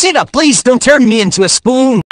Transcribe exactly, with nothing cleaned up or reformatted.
Sega, please don't turn me into a spoon.